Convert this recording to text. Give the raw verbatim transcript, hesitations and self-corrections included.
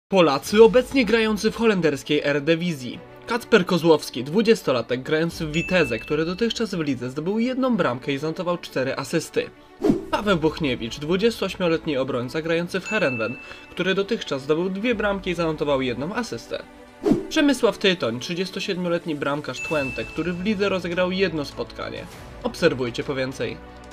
Polacy obecnie grający w holenderskiej Eredivisie. Kacper Kozłowski, dwudziestolatek grający w Vitesse, który dotychczas w lidze zdobył jedną bramkę i zanotował cztery asysty. Paweł Bochniewicz, dwudziestoośmioletni obrońca grający w Heerenveen, który dotychczas zdobył dwie bramki i zanotował jedną asystę. Przemysław Tytoń, trzydziestosiedmioletni bramkarz Twente, który w lidze rozegrał jedno spotkanie. Obserwujcie po więcej.